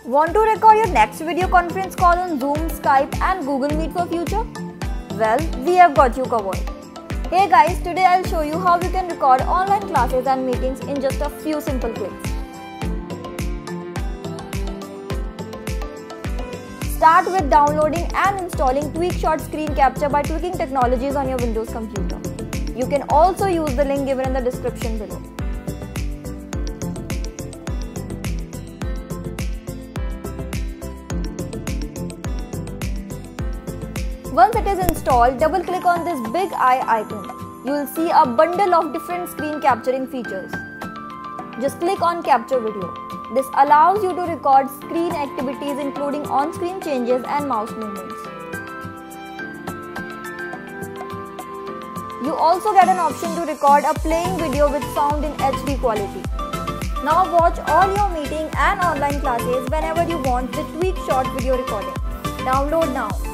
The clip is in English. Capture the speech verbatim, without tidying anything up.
Want to record your next video conference call on Zoom, Skype and Google Meet for future? Well, we have got you covered. Hey guys, today I'll show you how you can record online classes and meetings in just a few simple clicks. Start with downloading and installing TweakShot Screen Capture by Tweaking Technologies on your Windows computer. You can also use the link given in the description below. Once it is installed, double-click on this big eye icon. You will see a bundle of different screen capturing features. Just click on Capture Video. This allows you to record screen activities including on-screen changes and mouse movements. You also get an option to record a playing video with sound in H D quality. Now watch all your meeting and online classes whenever you want with TweakShot video recording. Download now.